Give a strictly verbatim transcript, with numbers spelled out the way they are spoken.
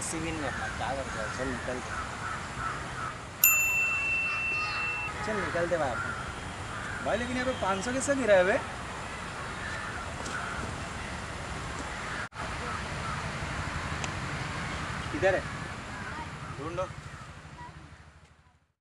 किसी भी नहीं अपना क्या करते हैं। चल निकलते चल निकलते भाई अपन। भाई लेकिन यहाँ पे पाँच सौ किसका गिरा है बे? किधर है? ढूंढो।